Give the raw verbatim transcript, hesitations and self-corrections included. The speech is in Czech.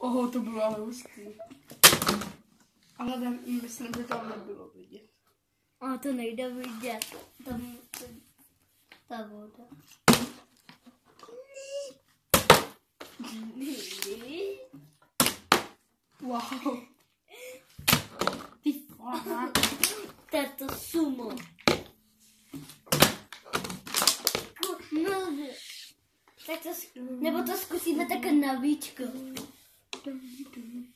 Oho, to bylo ale hustý. Ale tam, myslím, že tam nebylo vidět. A to nejde vidět. Tam ta voda. Wow. Ty fakt. To je to sumo. No, tak to, nebo to zkusíme také na víčko.